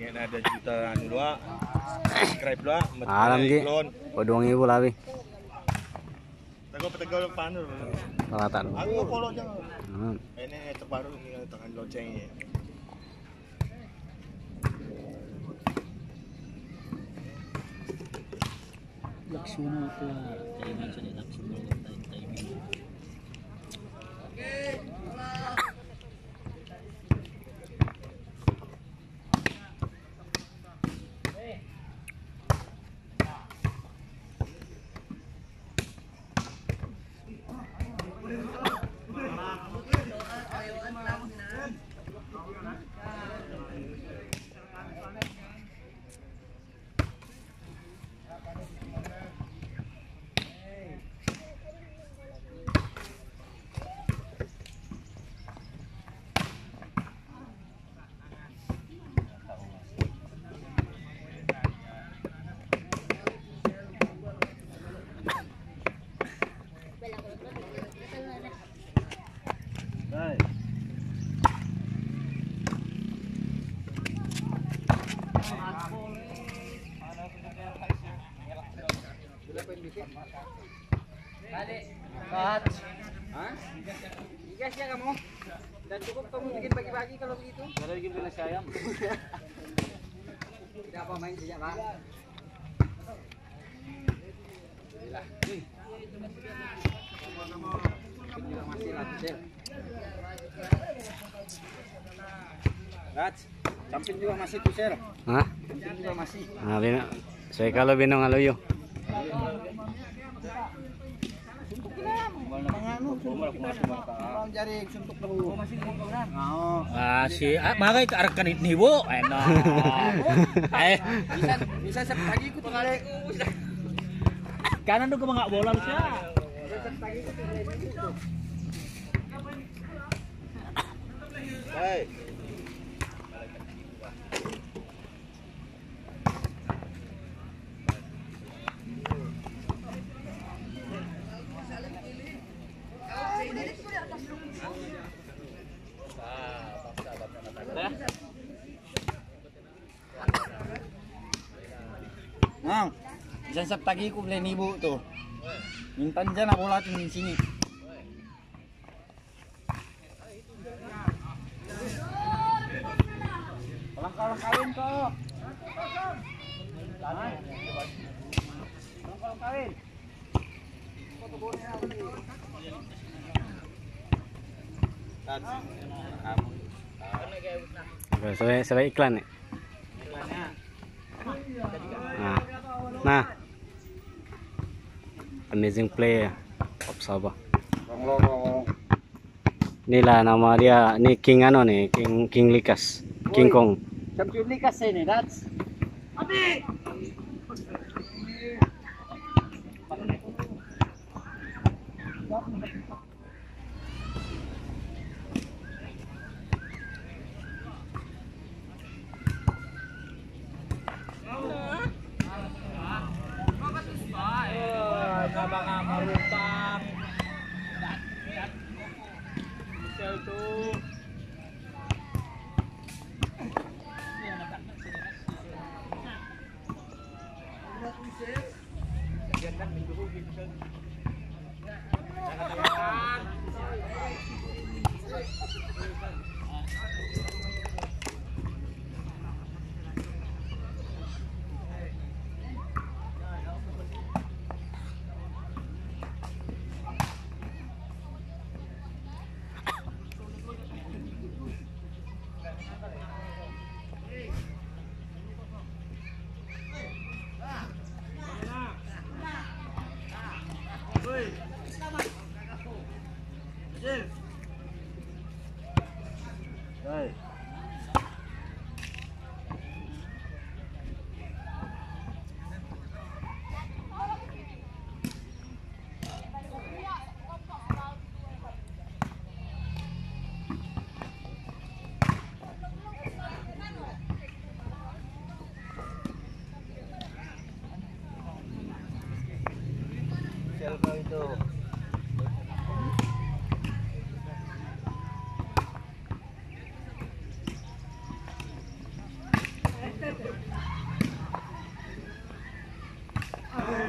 Ingin ada juta anu dua. Subscribe dua. Alam ge. O 2.000 labi. Tegol panur. Rata. Aku follow jangan. Ini terbaru ini tangan loncengnya. Laksuna keluar. Kainan sa laksuna timing. Cut. Hah? Igas ya kamu? Dan cukup kamu bikin bagi-bagi kalau begitu? Kalau bikin nasi ayam. Tidak apa main sejak Pak. Lah. Juga masih lanjut. Rat, camping juga masih tuh, Sir. Hah? Camping juga masih. Ah, bino. Saya kalau binong aluyo. Jari suntuk dulu. Masih ngomong. Ah, si magay kaarkan nibo. Ano. Bisa pagi ikut kali. Kanan ko mga bola siya. Hai. Nah, bisa sab tagi ko beli nibu tuh. Mintan dyan na bola tingin sini. Walang kawin ko. Walang kawin. Sampai iklan nih. Nah. Amazing play of Sabah. Inilah nama dia, ini King ano nih, King Likas, King Kong. Champion Likas ini, that's. Abi. Mga marupang. Sel tuh.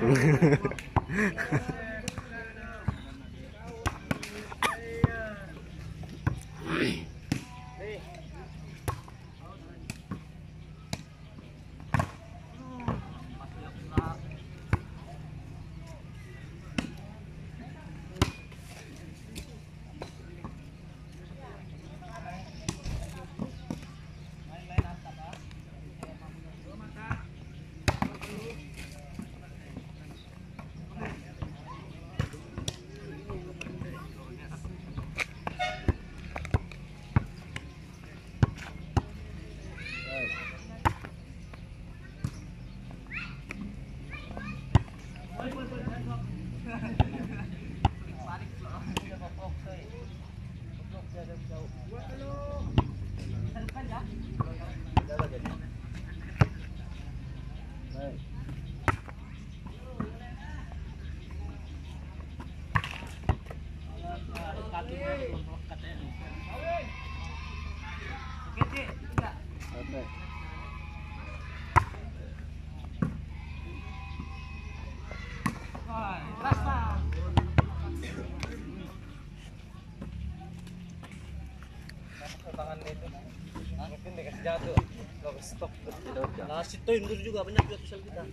Nah, situ yang juga banyak juga tusal kita.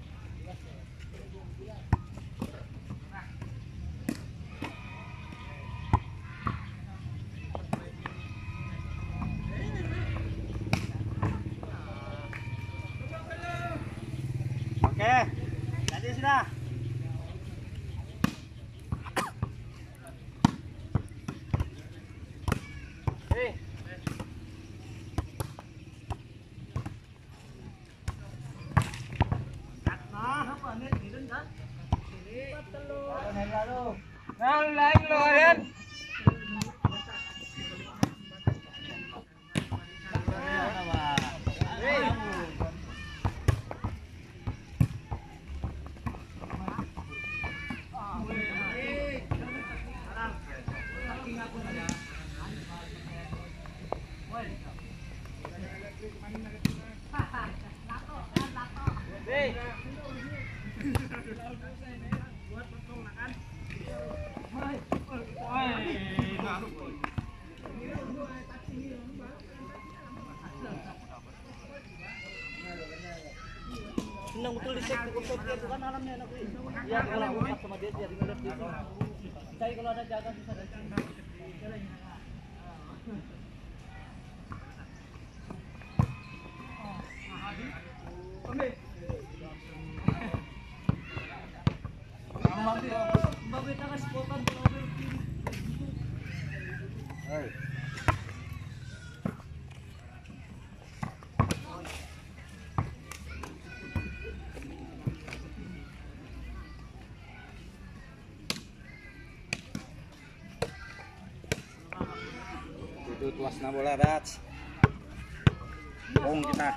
Oke, jadi sudah. Senang betul dicek itu kan alamnya anak ini. Ya kalau umat sama dia jadi ngeliat di sini. Saya kalau ada jaga bisa dari sini. Itu tuasna bola Dats. Bong kita.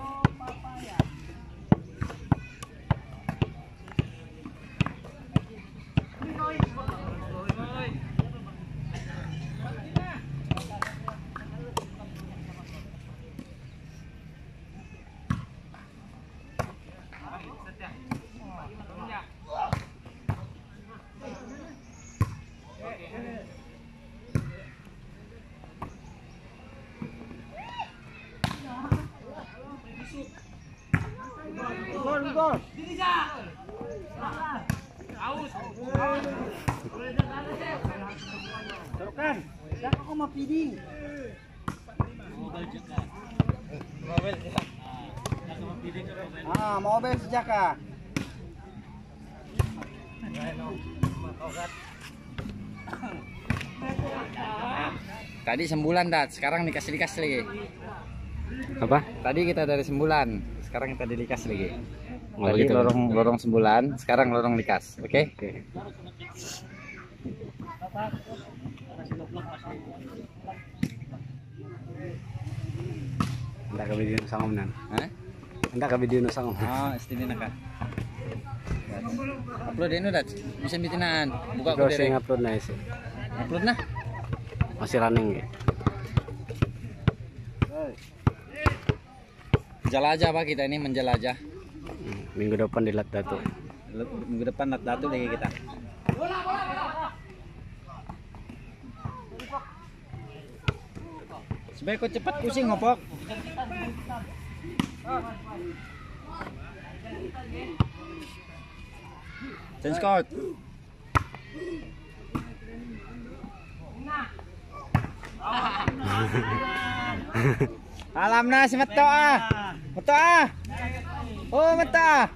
Gol. Terukan. Jangan kau mau feeding. Mobil sejaka. Tadi sembulan Dat, sekarang dikasih lagi. Apa? Tadi kita dari sembulan, sekarang kita dilikas lagi. Oh, Tadi gitu. lorong sembulan, sekarang lorong likas. Oke? Oke. Hendak ke video nusangom nan. Hah? Hendak ke video nusangom. Istini naka. Upload ini Dat, bisa bitinan. Buka Bro, ko saya dire. upload na isi. Upload na. Masih running ya. Jelajah Pak, kita ini menjelajah. Minggu depan di Lat Datu. Minggu depan datu lagi kita. Sebaik kau cepat pusing ngopok. Change court. Alam na si Mato ah. Mato ah. Oh, Mato ah.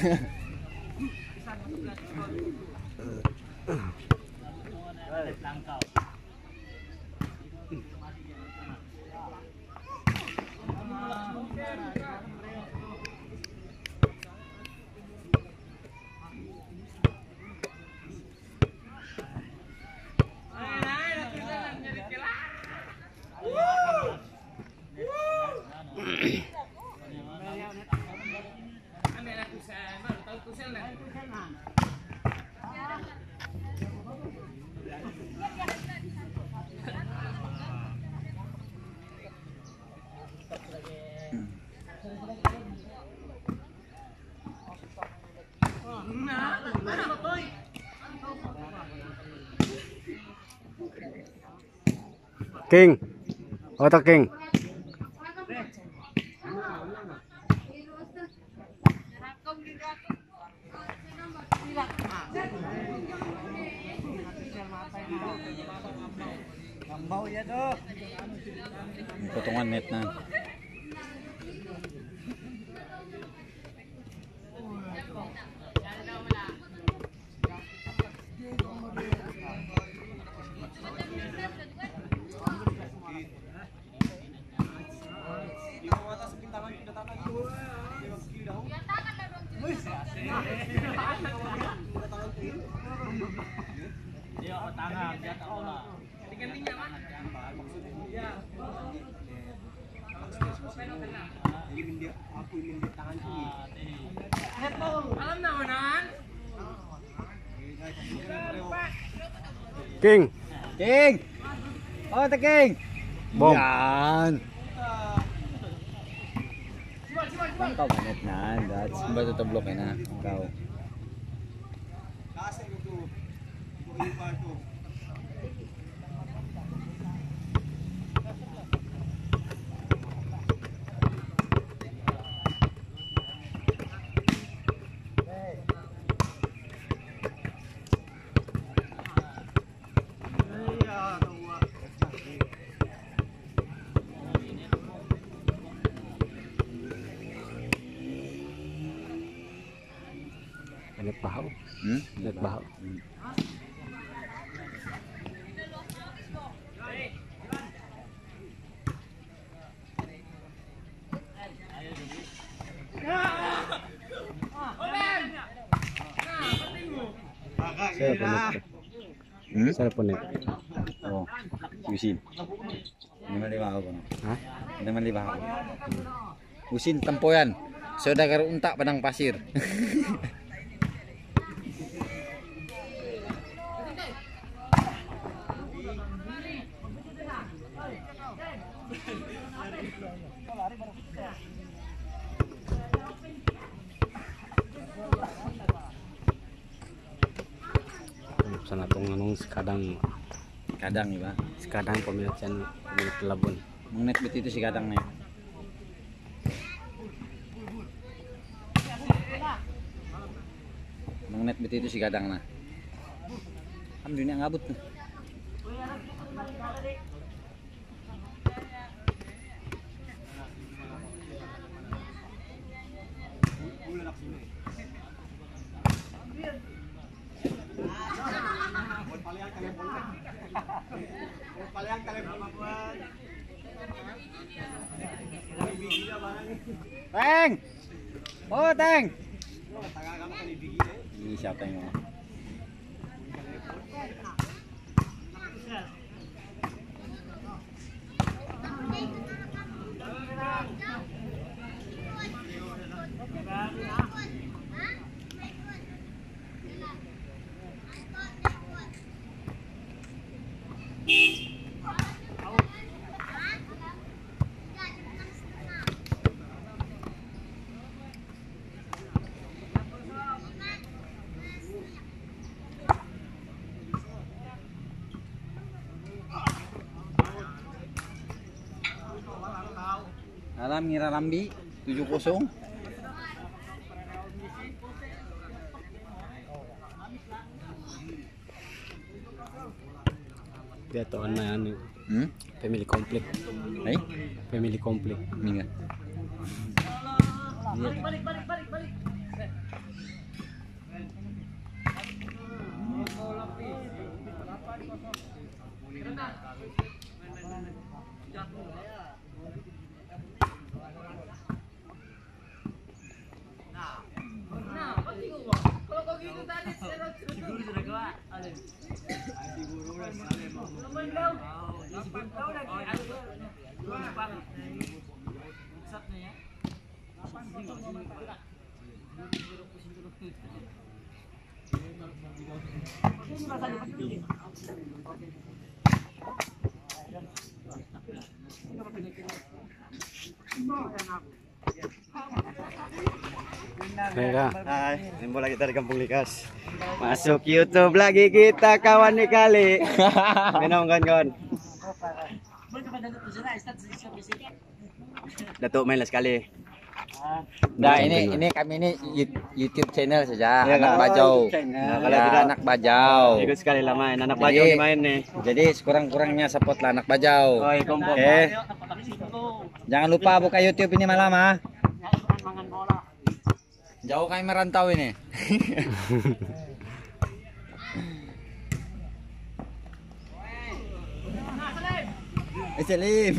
King. Auto King. Bambau ya tuh. Potongan net na. King. King. Oh, the King. Bom. Yan. Kau net na. That's bato to block na. Kau. Net bahaw. Net bahaw. Saya punya. Saya punya. Oh. Usin. Ini mali bahaw ko. Hah? Ini mali bahaw. Usin tempoyan. Saudagar unta padang pasir. Sana tong anong sekadang Kadang iba. sekadang pemilik Labun. Mengnet bet itu si kadang nih. Mengnet bet itu si kadang nah. Kan dunia ngabut tuh. Teng. Oh, Teng. Ini siapa yang mau? Alam ngira Lambi 7-0. Dia to na ano. Family conflict. Ay, Family conflict. minga. Balik. Kalau kau gitu tadi siguro sudah gawa. Siguro ras mo. Naman daw. Daw lagi ano ba? Sat na ya. Mereka. Hai, bola kita di Kampung Likas. Masuk YouTube lagi kita kawan nih kali. Minum kawan. Datuk main sekali. Nah, ini kami ini YouTube channel saja, Ya, anak kan? bajau. Nah, kalau Ya, tidak anak bajau. ikut sekali lah main. Anak Jadi- bajau nih main nih. Jadi sekurang-kurangnya support lah anak bajau. Oi, kompor. Oke. Jangan lupa buka YouTube ini malam ah. Jauh kami merantau ini. Selim.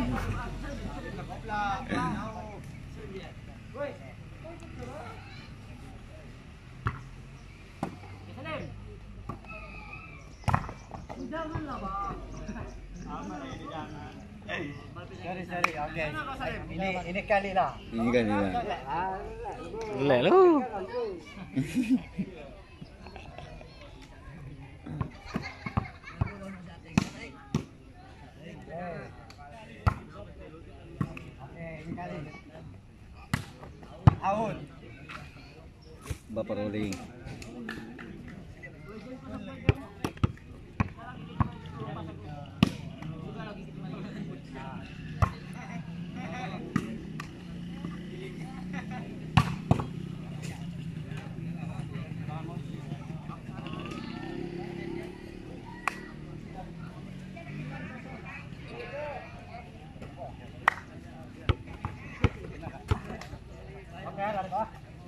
Sorry, oke. Ini kali lah. Ini kan ini. Lelu. Out. Bapak rolling. Oke, lari bawah.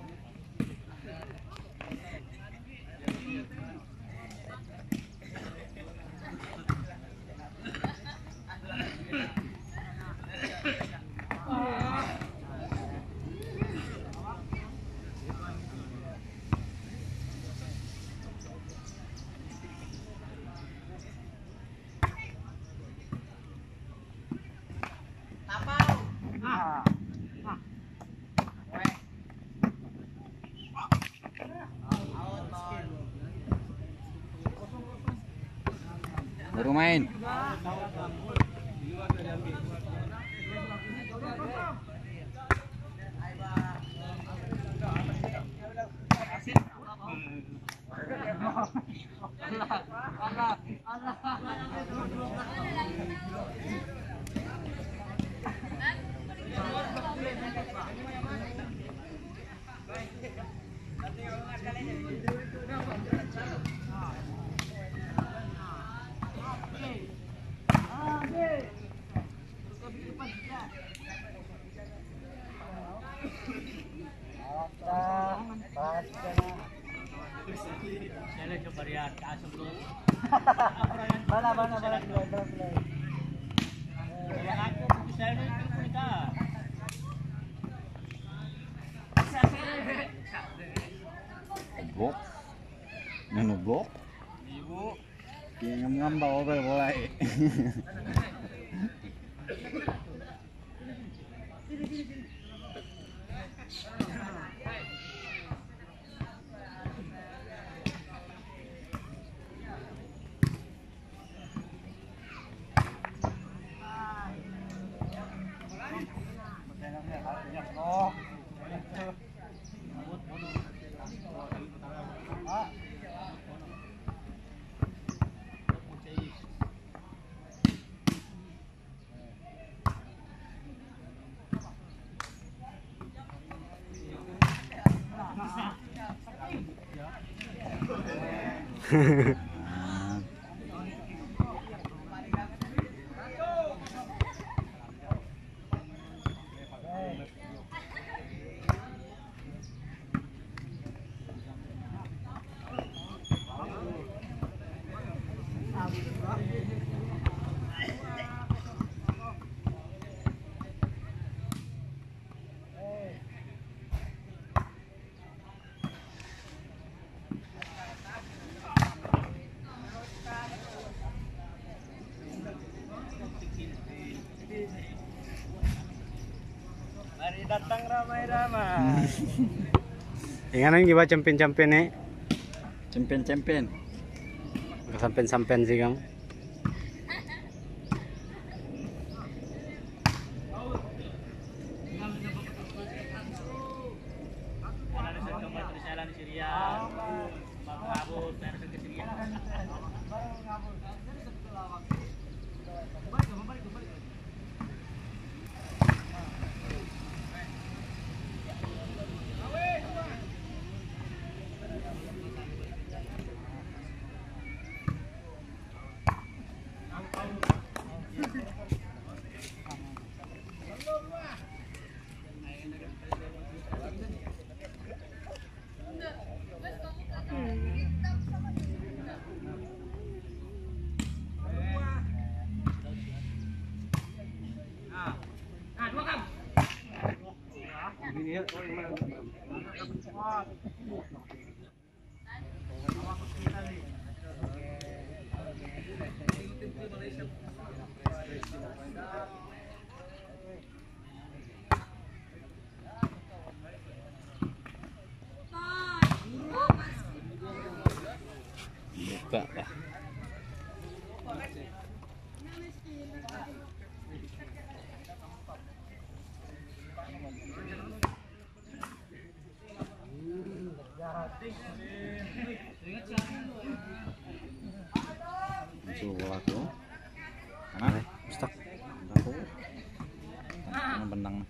Baru main. Saya coba lihat kasus dulu. Bala. Yang aku saya ini kita. Blok. Nano blok. Yang ngambau mulai. Mari datang ramai-ramai. Yang ano yung giba champion eh. Champion. Sampen sih Kang. Buka lah. Coba aku. Mana? Stuck. Aku. Benang.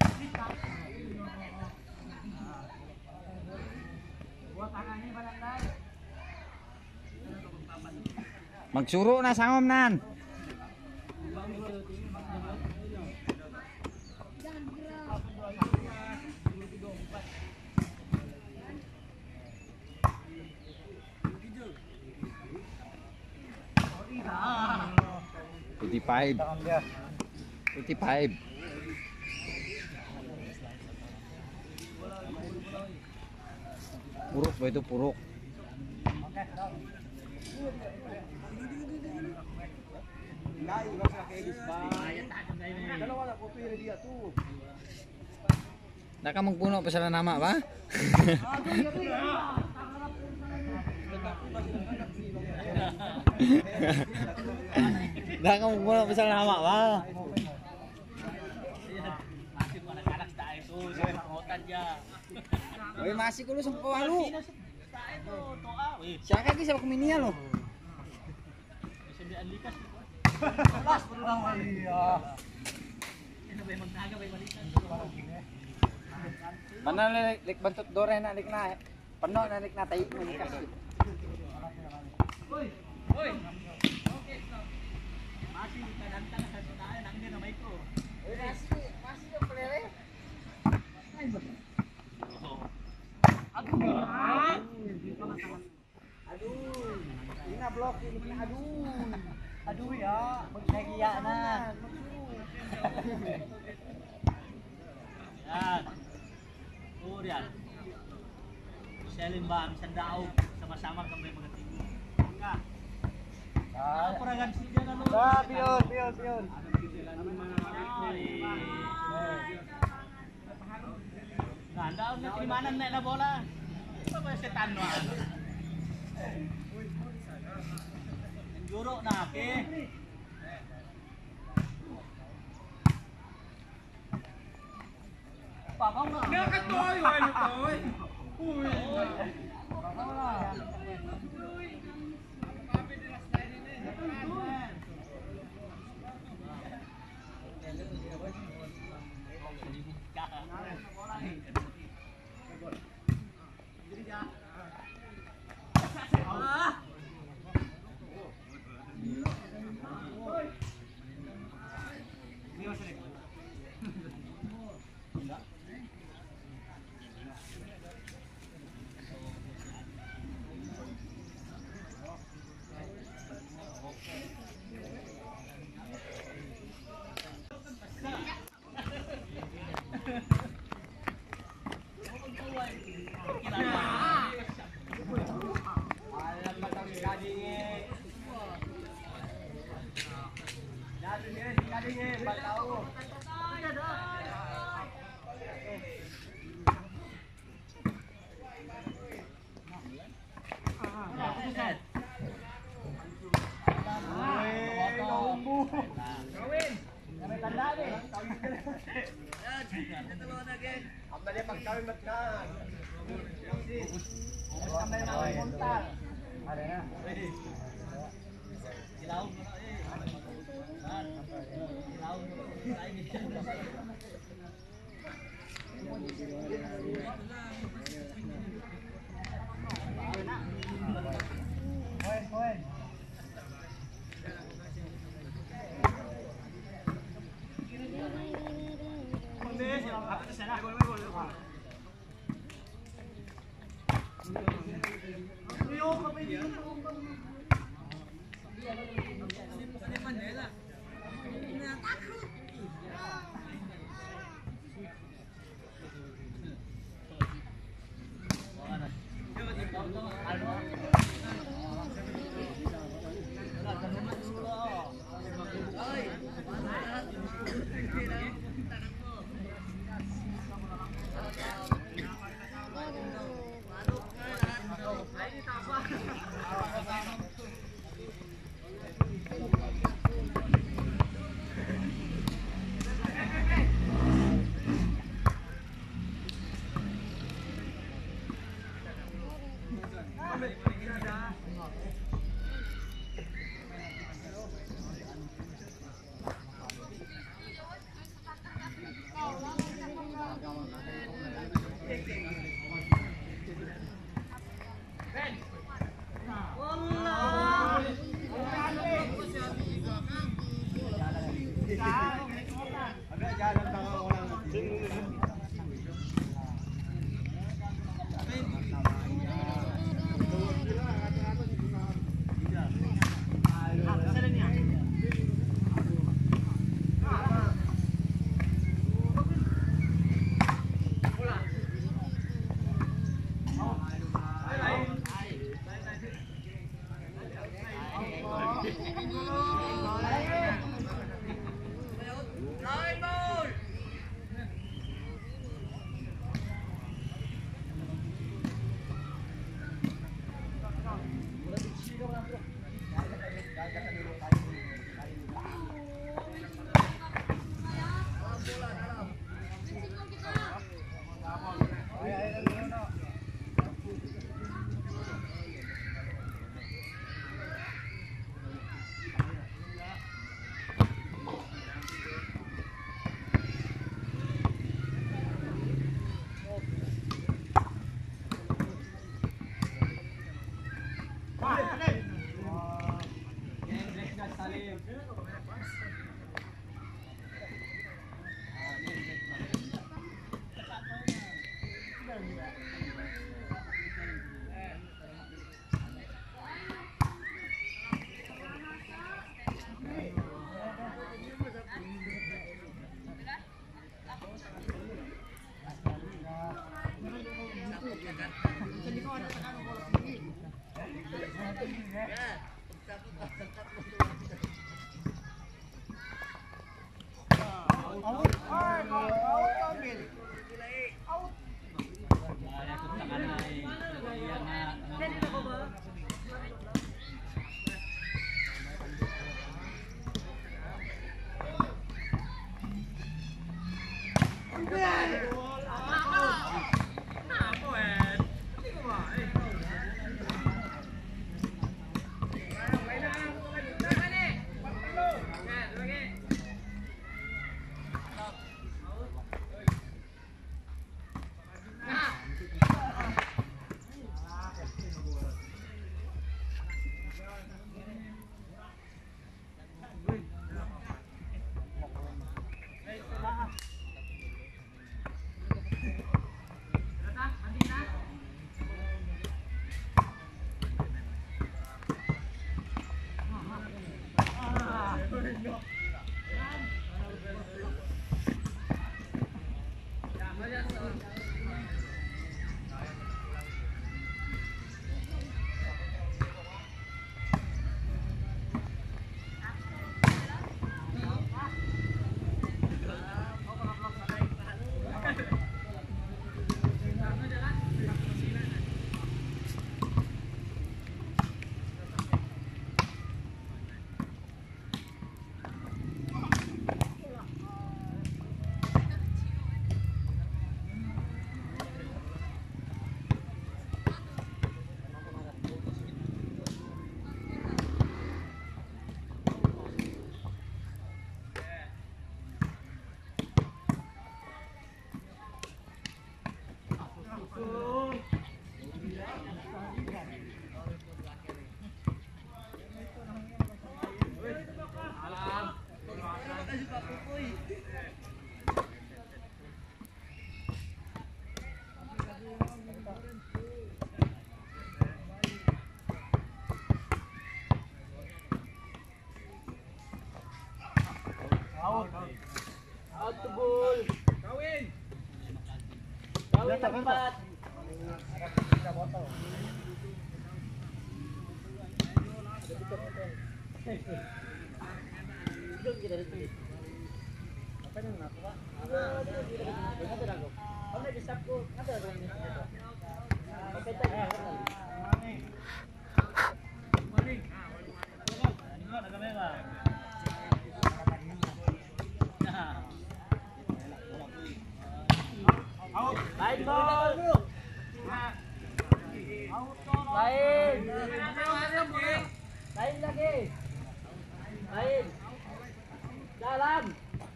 Magsuro na sangom nan. Putih pipe. Putih pipe. Puruk ba itu puruk? Nak ka magpuno pa sa nama ba? Nak ka magpuno pa sa nama ba? Oy, masih kulo sa pawalu. Siya kaya sa kuminia lo. Mana lik bantut dore na lik na. Pano na lik na tayo mo kasi. Oy. Oy. Okay, stop. Masih kadanta na sa tayo nang na may ko. Oy, masih yung plere. Aduh, ini na blok ini aduh ya, magnagiya na. Yan. Yan. Selim ba ang sandaog sama-sama kami mga tigo. Ka. Paragan siya na no. Pion. Nanda na timanan na bola. Apa ba setan no? Juro na ke. Pabong na. Nakatoy wa ni toy. Uy. Pabong na. Papi di las lain ini. Amalya pagkawin matkan. Kamay na ang puntal. Ada na. Ilaw mo na eh. Ilaw mo na. Hoy. Awin tempat. Lain ball. Lain. Lain lagi. Lain. Jalan.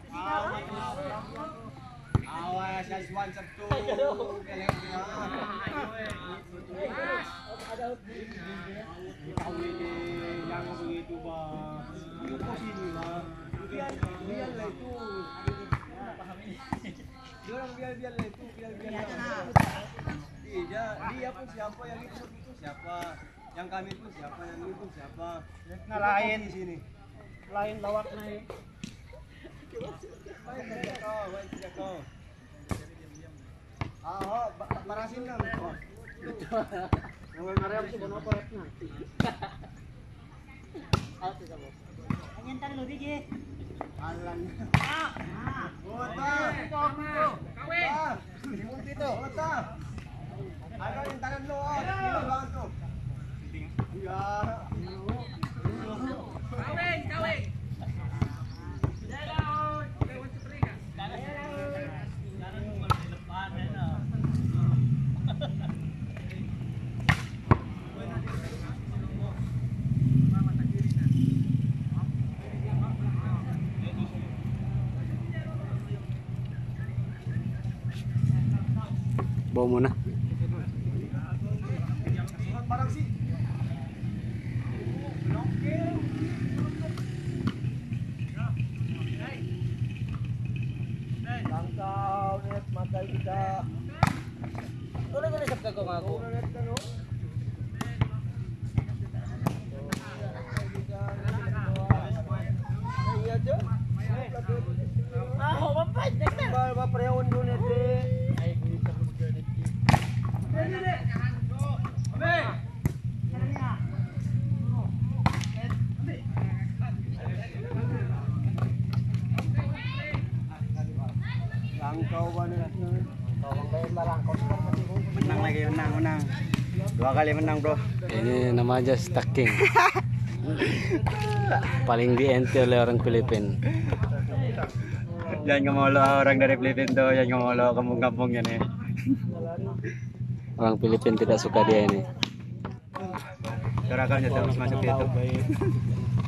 Awas, guys, one, satu. Jangan begitu, Bang. Itu posisi, Bang. Biarlah itu. Orang biar-biarlah itu, biar-biarlah. Dia pun siapa, yang itu siapa, yang kami pun siapa, yang itu siapa. Nah, lain di sini. lain lawak naik. Main saja kau. Parasin lang. Ang Mariam si Bono ko rep na. Out sa mo. Anyan tan lo dige. Alan. Bota. Kawin. Limon dito. Bota. Ano yung tangan lo? Kilo lang to. Ya. Kawin, kawin. Bawa muna. Parang si. Langkaw net matay kita. Tuloy ko na sa ko ako. Ah, mapait na. Ba prehon do net. Langkaw ba nila? Menang lagi, menang. 2 kali menang, bro. Ini nama aja stacking. Paling diente oleh orang Filipin. Jangan ngemolo orang dari Filipina tuh, jangan ngemolo kampung-kampung ya nih. Orang Filipin tidak suka dia ini. Gerakannya terus masuk YouTube.